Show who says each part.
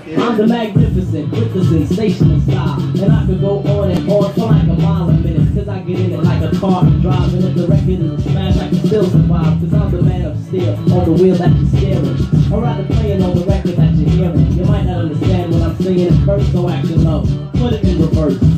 Speaker 1: I'm the magnificent with the sensational style, and I could go on and on for like a mile a minute, cause I get in it like a car and drive, and if the record is a smash I can still survive, cause I'm the man of steel on the wheel that you're steering, or rather playing on the record that you're hearing. You might not understand what I'm singing at first, so action low, put it in reverse.